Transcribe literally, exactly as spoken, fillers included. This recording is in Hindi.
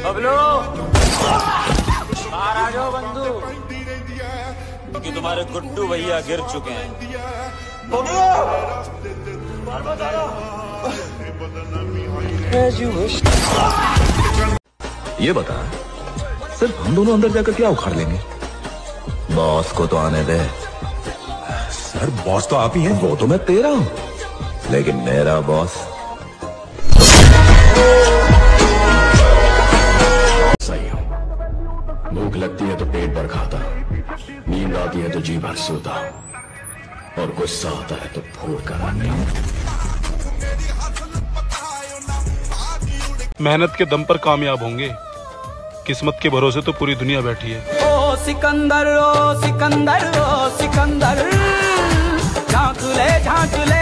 बबलू बाहर आ जाओ बंधु, क्योंकि तुम्हारे गुड्डू भैया गिर चुके हैं। ये बता, सिर्फ हम दोनों अंदर जाकर क्या उखाड़ लेंगे? बॉस को तो आने दे। सर बॉस तो आप ही हैं। वो तो मैं तेरा हूं, लेकिन मेरा बॉस सही हूं। भूख लगती है तो पेट भर खाता, नींद आती है तो जी भर सोता, और गुस्सा आता है तो फूट कर आता। मेहनत के दम पर कामयाब होंगे, किस्मत के भरोसे तो पूरी दुनिया बैठी है। ओ सिकंदर, ओ सिकंदर, ओ सिकंदर, झांक ले झांक ले